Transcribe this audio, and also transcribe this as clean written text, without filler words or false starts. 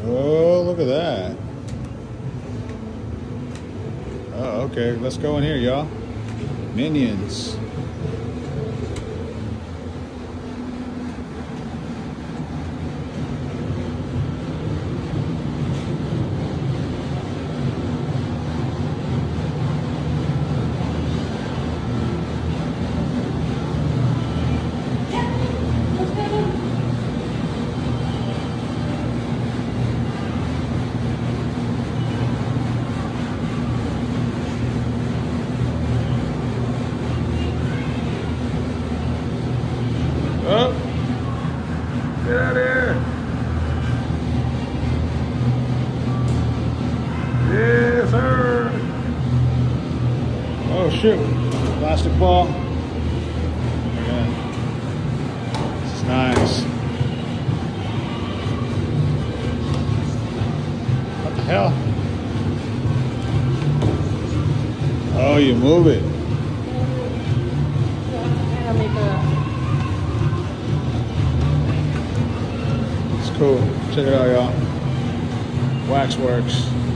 Oh, look at that. Oh, okay. Let's go in here, y'all. Minions. Oh, get out of here. Yes, sir. Oh, shoot. Plastic ball. Yeah. This is nice. What the hell? Oh, you move it. Cool. Check it out, y'all. Waxworks.